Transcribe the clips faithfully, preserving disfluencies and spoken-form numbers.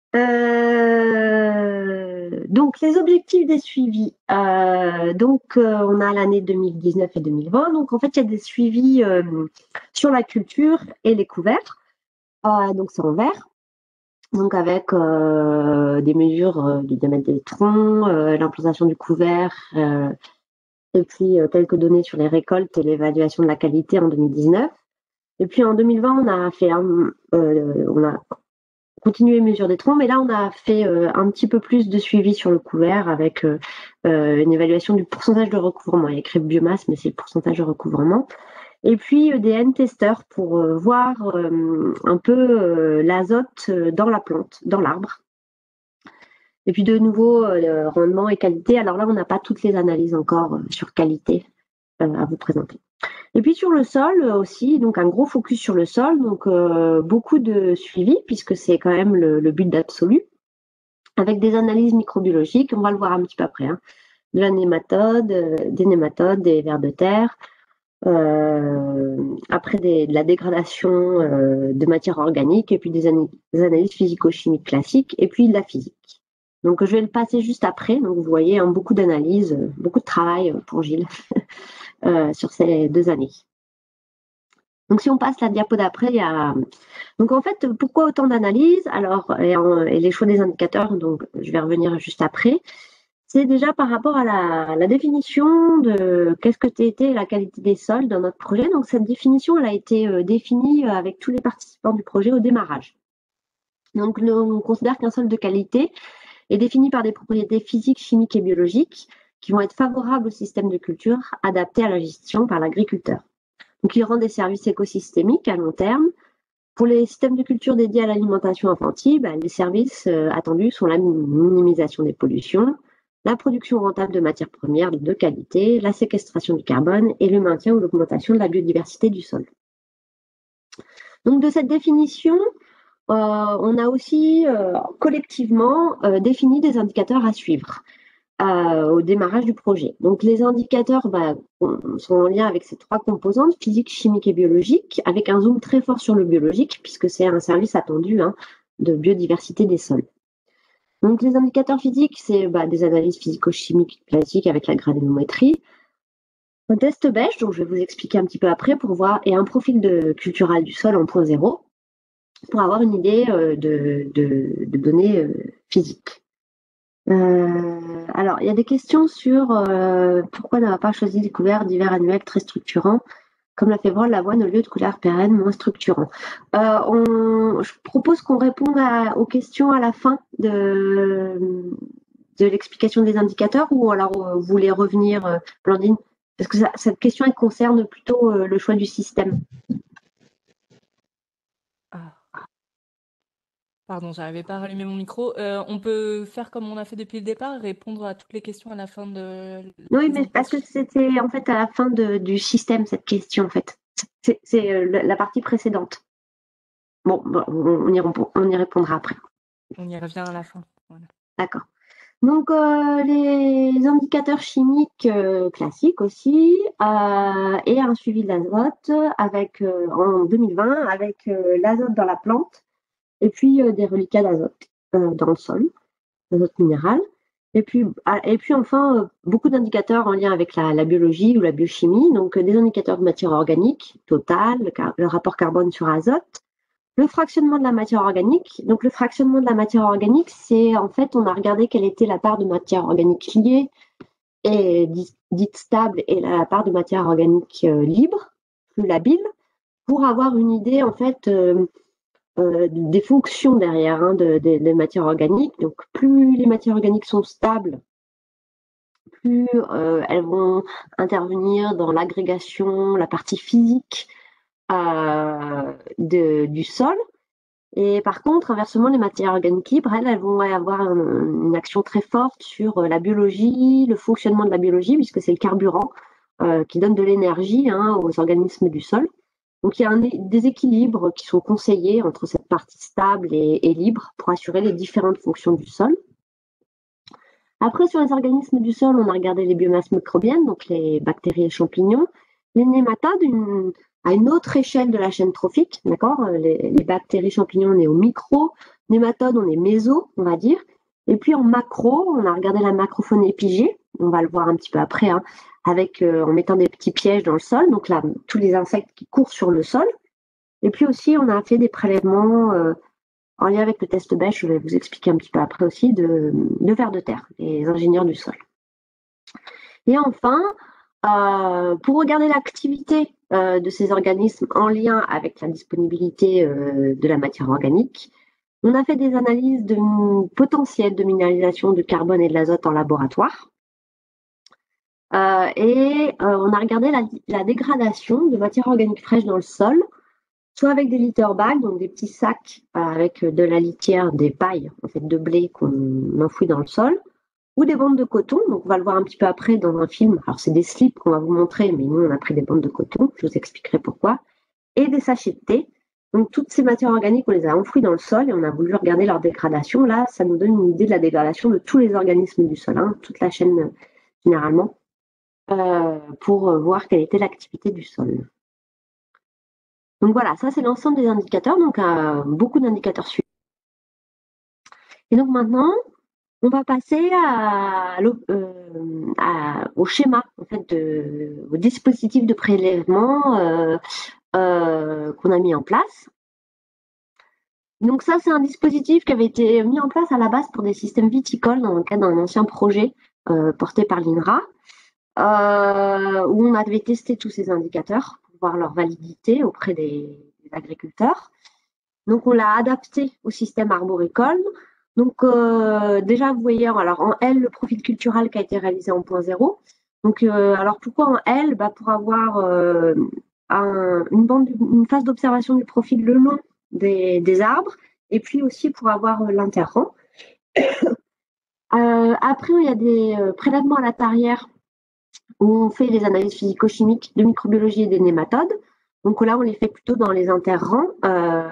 Euh, donc, les objectifs des suivis. Euh, donc, euh, on a l'année deux mille dix-neuf et deux mille vingt. Donc, en fait, il y a des suivis euh, sur la culture et les couverts. Euh, donc, c'est en vert. Donc, avec euh, des mesures euh, du diamètre des troncs, euh, l'implantation du couvert, euh, et puis euh, quelques données sur les récoltes et l'évaluation de la qualité en deux mille dix-neuf. Et puis en deux mille vingt, on a fait un, euh, on a continuer mesure des troncs, mais là, on a fait euh, un petit peu plus de suivi sur le couvert avec euh, euh, une évaluation du pourcentage de recouvrement. Il y a écrit biomasse, mais c'est le pourcentage de recouvrement. Et puis euh, des N-testeurs pour euh, voir euh, un peu euh, l'azote dans la plante, dans l'arbre. Et puis de nouveau, euh, rendement et qualité. Alors là, on n'a pas toutes les analyses encore euh, sur qualité euh, à vous présenter. Et puis sur le sol aussi, donc un gros focus sur le sol, donc euh, beaucoup de suivi puisque c'est quand même le, le but d'absolu, avec des analyses microbiologiques, on va le voir un petit peu après, hein, de la nématode, euh, des nématodes, des vers de terre, euh, après des, de la dégradation euh, de matière organique, et puis des, an des analyses physico-chimiques classiques, et puis de la physique. Donc je vais le passer juste après, donc vous voyez hein, beaucoup d'analyses, beaucoup de travail pour Gilles euh, sur ces deux années. Donc, si on passe la diapo d'après, il y a. Donc, en fait, pourquoi autant d'analyses? Alors, et, en, et les choix des indicateurs, donc je vais revenir juste après. C'est déjà par rapport à la, la définition de qu'est-ce que était la qualité des sols dans notre projet. Donc, cette définition, elle a été euh, définie avec tous les participants du projet au démarrage. Donc, nous, on considère qu'un sol de qualité est défini par des propriétés physiques, chimiques et biologiques qui vont être favorables au système de culture adapté à la gestion par l'agriculteur. Donc, il rend des services écosystémiques à long terme. Pour les systèmes de culture dédiés à l'alimentation infantile, bah, les services euh, attendus sont la minimisation des pollutions, la production rentable de matières premières de qualité, la séquestration du carbone et le maintien ou l'augmentation de la biodiversité du sol. Donc, de cette définition, euh, on a aussi euh, collectivement euh, défini des indicateurs à suivre. Euh, au démarrage du projet. Donc les indicateurs bah, sont en lien avec ces trois composantes, physique, chimique et biologique, avec un zoom très fort sur le biologique, puisque c'est un service attendu hein, de biodiversité des sols. Donc les indicateurs physiques, c'est bah, des analyses physico-chimiques classiques avec la granulométrie, un test beige, dont je vais vous expliquer un petit peu après, pour voir, et un profil de cultural du sol en point zéro, pour avoir une idée euh, de, de, de données euh, physiques. Euh, alors, il y a des questions sur euh, pourquoi n'avoir pas choisi des couverts d'hiver annuels très structurants, comme la févrole, l'avoine, au lieu de couverts pérennes moins structurants. Euh, on, je propose qu'on réponde à, aux questions à la fin de, de l'explication des indicateurs, ou alors euh, vous voulez revenir, euh, Blandine, parce que ça, cette question elle concerne plutôt euh, le choix du système. Ah. Pardon, j'arrivais pas à rallumer mon micro. Euh, on peut faire comme on a fait depuis le départ, répondre à toutes les questions à la fin de la Oui, mais parce que présentation. c'était en fait à la fin de, du système cette question, en fait. C'est euh, la partie précédente. Bon, bon, on, y, on y répondra après. On y revient à la fin. Voilà. D'accord. Donc, euh, les indicateurs chimiques euh, classiques aussi, euh, et un suivi de l'azote avec, euh, en deux mille vingt avec euh, l'azote dans la plante et puis euh, des reliquats d'azote euh, dans le sol, l'azote minéral. Et puis, ah, et puis enfin, euh, beaucoup d'indicateurs en lien avec la, la biologie ou la biochimie, donc euh, des indicateurs de matière organique totale, le, le rapport carbone sur azote, le fractionnement de la matière organique. Donc, le fractionnement de la matière organique, c'est en fait, on a regardé quelle était la part de matière organique liée et dite stable et la part de matière organique euh, libre, plus labile, pour avoir une idée en fait euh, euh, des fonctions derrière hein, de, de, des matières organiques. Donc, plus les matières organiques sont stables, plus euh, elles vont intervenir dans l'agrégation, la partie physique euh, de, du sol. Et par contre, inversement, les matières organiques libres, elles, elles vont avoir un, une action très forte sur euh, la biologie, le fonctionnement de la biologie, puisque c'est le carburant euh, qui donne de l'énergie hein, aux organismes du sol. Donc il y a un, des équilibres qui sont conseillés entre cette partie stable et, et libre pour assurer les différentes fonctions du sol. Après, sur les organismes du sol, on a regardé les biomasses microbiennes, donc les bactéries et champignons, les nématodes, une, à une autre échelle de la chaîne trophique, d'accord. Les, les bactéries champignons, on est au micro, nématodes, on est méso, on va dire. Et puis en macro, on a regardé la macrofaune épigée, on va le voir un petit peu après, hein, avec, euh, en mettant des petits pièges dans le sol, donc là, tous les insectes qui courent sur le sol. Et puis aussi, on a fait des prélèvements euh, en lien avec le test bêche, je vais vous expliquer un petit peu après aussi, de, de vers de terre, les ingénieurs du sol. Et enfin, euh, pour regarder l'activité euh, de ces organismes en lien avec la disponibilité euh, de la matière organique, on a fait des analyses de potentiel de minéralisation du carbone et de l'azote en laboratoire. Euh, et euh, on a regardé la, la dégradation de matière organique fraîche dans le sol, soit avec des litter bags, donc des petits sacs euh, avec de la litière, des pailles en fait, de blé qu'on enfouit dans le sol, ou des bandes de coton. Donc on va le voir un petit peu après dans un film. Alors c'est des slips qu'on va vous montrer, mais nous on a pris des bandes de coton, je vous expliquerai pourquoi, et des sachets de thé. Donc toutes ces matières organiques, on les a enfouies dans le sol et on a voulu regarder leur dégradation. Là, ça nous donne une idée de la dégradation de tous les organismes du sol, hein, toute la chaîne euh, généralement, euh, pour voir quelle était l'activité du sol. Donc voilà, ça c'est l'ensemble des indicateurs, donc euh, beaucoup d'indicateurs suivants. Et donc maintenant, on va passer à, euh, à, au schéma, en fait, de, au dispositif de prélèvement euh, euh, qu'on a mis en place. Donc ça, c'est un dispositif qui avait été mis en place à la base pour des systèmes viticoles dans le cadre d'un ancien projet euh, porté par l'I N R A, euh, où on avait testé tous ces indicateurs pour voir leur validité auprès des, des agriculteurs. Donc on l'a adapté au système arboricole. Donc euh, déjà, vous voyez, alors en L, le profil culturel qui a été réalisé en point zéro. Donc euh, alors pourquoi en L? Bah, pour avoir euh, un, une, bande, une phase d'observation du profil le long des, des arbres, et puis aussi pour avoir euh, l'interrang. Euh, après, il y a des euh, prélèvements à la tarière où on fait les analyses physico-chimiques de microbiologie et des nématodes. Donc là, on les fait plutôt dans les interrangs euh,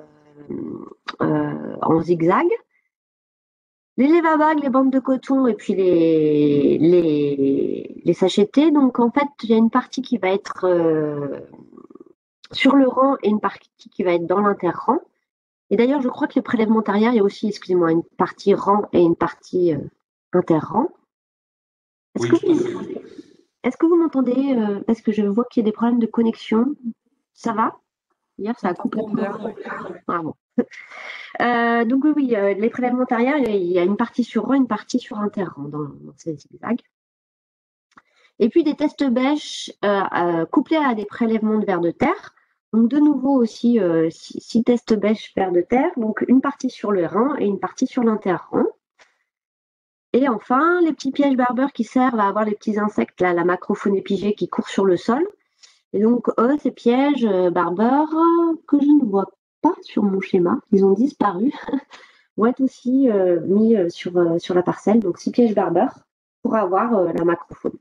euh, en zigzag. Les lévabags, les bandes de coton et puis les, les, les sachets de thé. Donc en fait, il y a une partie qui va être euh, sur le rang et une partie qui va être dans l'interrang. Et d'ailleurs, je crois que les prélèvements tarières, il y a aussi, excusez-moi, une partie rang et une partie euh, interrang. Est-ce Oui, que tout à vous, fait. est-ce que vous m'entendez euh, Parce que je vois qu'il y a des problèmes de connexion. Ça va? Hier, ça a coupé. Bien, ouais. Ah bon. Euh, donc oui, oui euh, les prélèvements tarières, il y a une partie sur rang, une partie sur interrang dans, dans ces zigzags. Et puis des tests bêches euh, euh, couplés à des prélèvements de vers de terre. Donc de nouveau aussi euh, six, six tests bêches vers de terre, donc une partie sur le rang et une partie sur l'interrang. Et enfin, les petits pièges barbeurs qui servent à avoir les petits insectes, là, la macrofaune épigée qui court sur le sol. Et donc, eux, ces pièges euh, barbeurs euh, que je ne vois pas sur mon schéma, ils ont disparu, vont être aussi euh, mis euh, sur, euh, sur la parcelle. Donc, six pièges barbeurs pour avoir euh, la macrofaune.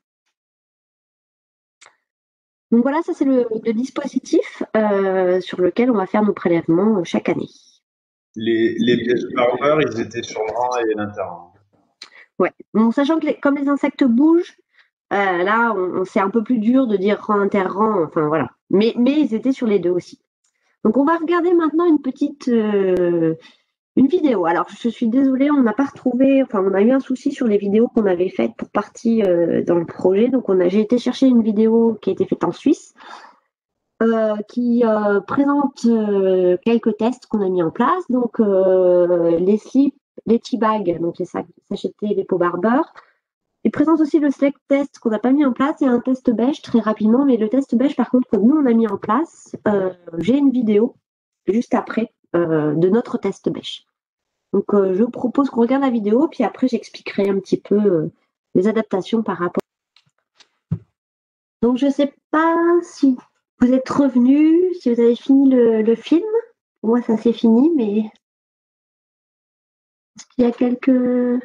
Donc voilà, ça c'est le, le dispositif euh, sur lequel on va faire nos prélèvements euh, chaque année. Les, les pièges barbeurs, ils étaient sur le rang et l'interrang. Ouais. Bon, sachant que les, comme les insectes bougent, euh, là, on, on, c'est un peu plus dur de dire rang inter-rang, enfin voilà. Mais, mais ils étaient sur les deux aussi. Donc on va regarder maintenant une petite euh, une vidéo. Alors je suis désolée, on n'a pas retrouvé, enfin on a eu un souci sur les vidéos qu'on avait faites pour partie euh, dans le projet. Donc on a, j'ai été chercher une vidéo qui a été faite en Suisse. Euh, qui euh, présente euh, quelques tests qu'on a mis en place. Donc, euh, les slips, les tea bags, donc les sacs, sachets de thé, les pots barbeurs. Il présente aussi le select test qu'on n'a pas mis en place et un test bêche très rapidement. Mais le test bêche, par contre, que nous, on a mis en place, euh, j'ai une vidéo juste après euh, de notre test bêche. Donc, euh, je propose qu'on regarde la vidéo, puis après, j'expliquerai un petit peu euh, les adaptations par rapport. Donc, je ne sais pas si vous êtes revenu, si vous avez fini le, le film. Pour moi, ça c'est fini, mais est-ce qu'il y a quelques...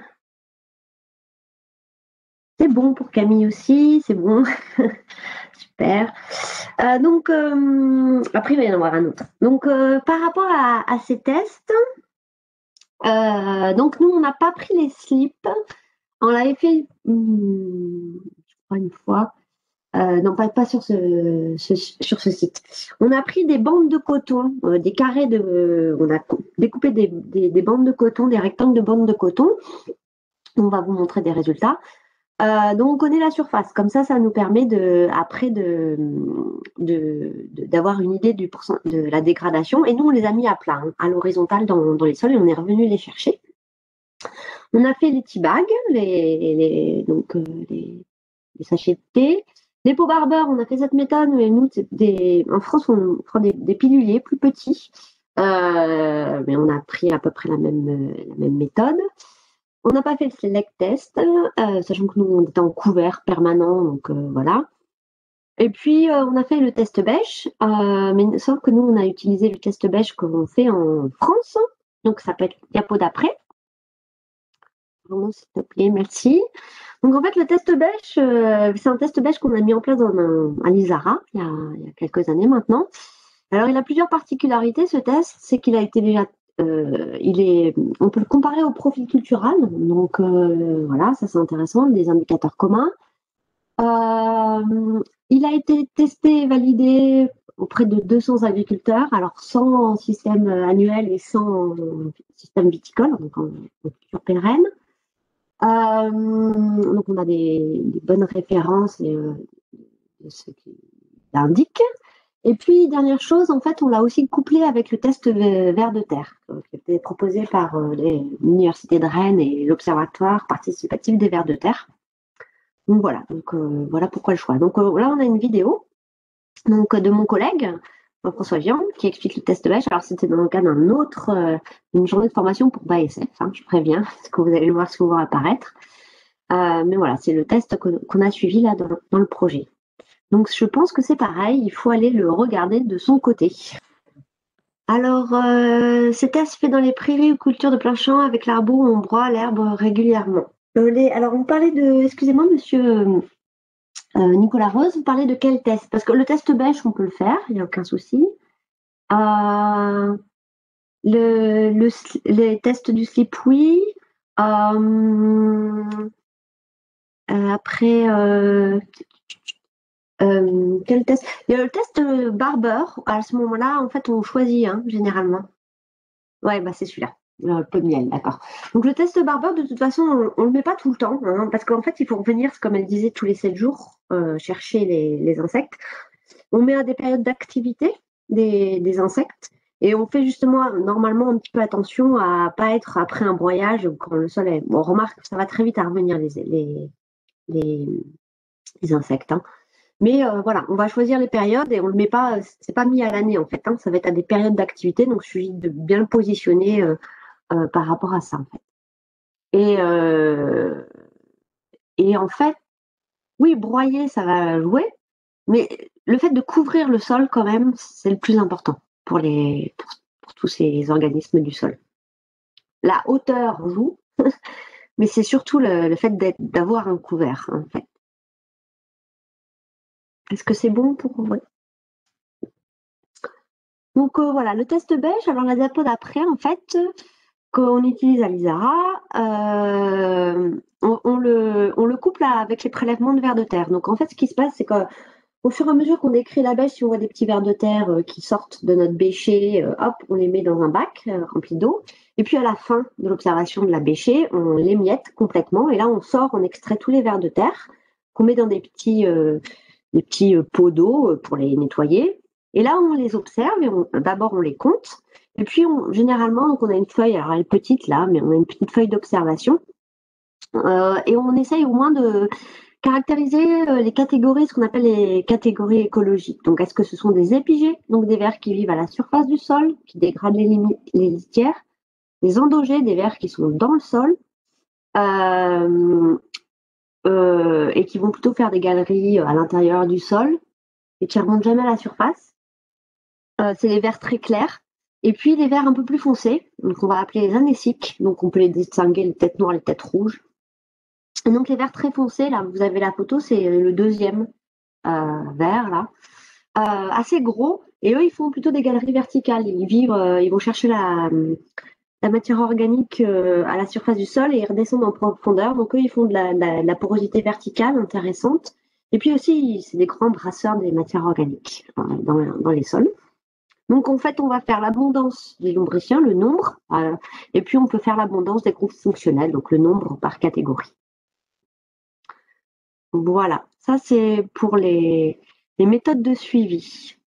C'est bon pour Camille aussi, c'est bon. Super. Euh, donc, euh, après, il va y en avoir un autre. Donc, euh, par rapport à, à ces tests, euh, donc nous, on n'a pas pris les slips. On l'avait fait, hum, je crois, une fois. Euh, non, pas, pas sur ce, ce- sur ce site. On a pris des bandes de coton, euh, des carrés de. Euh, on a cou- découpé des, des- des bandes de coton, des rectangles de bandes de coton. On va vous montrer des résultats. Euh, donc on connaît la surface. Comme ça, ça nous permet de, après de, de- de- d'avoir une idée du pourcent, de la dégradation. Et nous, on les a mis à plat, hein, à l'horizontale dans, dans les sols, et on est revenu les chercher. On a fait les tea bags, les, les- donc euh, les, les sachets de thé. Les pots barbeurs, on a fait cette méthode, mais nous, c'est des, en France, on prend des, des piluliers plus petits. Euh, mais on a pris à peu près la même, la même méthode. On n'a pas fait le select test, euh, sachant que nous, on était en couvert permanent, donc euh, voilà. Et puis, euh, on a fait le test bêche, euh, mais sauf que nous, on a utilisé le test bêche que l'on fait en France. Donc, ça peut être diapo d'après. Vraiment, s'il te plaît, merci. Donc, en fait, le test bêche, euh, c'est un test bêche qu'on a mis en place dans un, à l'ISARA, il y, a, il y a quelques années maintenant. Alors, il a plusieurs particularités, ce test. C'est qu'il a été déjà Euh, il est, on peut le comparer au profil culturel, donc euh, voilà, ça c'est intéressant, des indicateurs communs. Euh, il a été testé et validé auprès de deux cents agriculteurs, alors sans système annuel et sans système viticole, donc en, en culture pérenne. Euh, donc on a des, des bonnes références et, euh, de ce qui indique. Et puis, dernière chose, en fait, on l'a aussi couplé avec le test vers de terre, qui était proposé par l'Université de Rennes et l'Observatoire participatif des vers de terre. Donc voilà, donc euh, voilà pourquoi le choix. Donc euh, là, on a une vidéo donc, de mon collègue, François Vian, qui explique le test bêche. Alors, c'était dans le cadre d'un autre, euh, une journée de formation pour B A S F, hein, je préviens, parce que vous allez le voir souvent apparaître. Euh, mais voilà, c'est le test qu'on qu'on a suivi là dans, dans le projet. Donc, je pense que c'est pareil, il faut aller le regarder de son côté. Alors, euh, ces tests faits dans les prairies ou cultures de plein champ avec l'arbre où on broie l'herbe régulièrement. Euh, les- alors, vous parlez de, excusez-moi, monsieur euh, Nicolas Rose, vous parlez de quel test? Parce que le test bêche, on peut le faire, il n'y a aucun souci. Euh, le, le, les tests du slip, oui. Euh, euh, après, euh, euh, quel test? Il y a le test Barber. À ce moment-là, en fait, on choisit, hein, généralement. Ouais, bah c'est celui-là. Un peu de miel, d'accord. Donc le test Barber, de toute façon, on ne le met pas tout le temps, hein, parce qu'en fait, il faut revenir, comme elle disait, tous les sept jours, euh, chercher les, les insectes. On met à des périodes d'activité des, des insectes, et on fait justement, normalement, un petit peu attention à pas être après un broyage, quand le sol est... Bon, on remarque que ça va très vite à revenir, les, les, les, les insectes, hein. Mais euh, voilà, on va choisir les périodes et on le met pas, c'est pas mis à l'année en fait, hein, ça va être à des périodes d'activité, donc il suffit de bien le positionner euh, euh, par rapport à ça en fait. Et, euh, et en fait, oui, broyer, ça va jouer, mais le fait de couvrir le sol quand même, c'est le plus important pour, les, pour, pour tous ces organismes du sol. La hauteur joue, mais c'est surtout le, le fait d'avoir un couvert en fait. Est-ce que c'est bon pour... Ouais. Donc euh, voilà, le test beige, alors la diapo d'après, en fait, qu'on utilise à l'ISARA, euh, on, on, le, on le couple avec les prélèvements de vers de terre. Donc en fait, ce qui se passe, c'est qu'au fur et à mesure qu'on décrit la bêche, si on voit des petits vers de terre euh, qui sortent de notre bêcher, euh, hop, on les met dans un bac euh, rempli d'eau. Et puis à la fin de l'observation de la bêchée, on l'émiette complètement. Et là, on sort, on extrait tous les vers de terre qu'on met dans des petits, euh, des petits euh, pots d'eau pour les nettoyer. Et là, on les observe et d'abord on les compte. Et puis, on, généralement, donc on a une feuille, alors elle est petite là, mais on a une petite feuille d'observation. Euh, et on essaye au moins de caractériser euh, les catégories, ce qu'on appelle les catégories écologiques. Donc, est-ce que ce sont des épigées, donc des vers qui vivent à la surface du sol, qui dégradent les, les litières, des endogés, des vers qui sont dans le sol, euh, euh, et qui vont plutôt faire des galeries à l'intérieur du sol, et qui ne remontent jamais à la surface. Euh, c'est les vers très clairs. Et puis les vers un peu plus foncés, donc on va appeler les anéciques, donc on peut les distinguer, les têtes noires, les têtes rouges. Et donc les vers très foncés, là, vous avez la photo, c'est le deuxième euh, vers, là, euh, assez gros, et eux, ils font plutôt des galeries verticales. Ils vivent, euh, ils vont chercher la, la matière organique euh, à la surface du sol et ils redescendent en profondeur. Donc eux, ils font de la, de la, de la porosité verticale intéressante. Et puis aussi, c'est des grands brasseurs des matières organiques euh, dans, dans les sols. Donc en fait, on va faire l'abondance des lombriciens, le nombre, euh, et puis on peut faire l'abondance des groupes fonctionnels, donc le nombre par catégorie. Voilà, ça c'est pour les, les méthodes de suivi.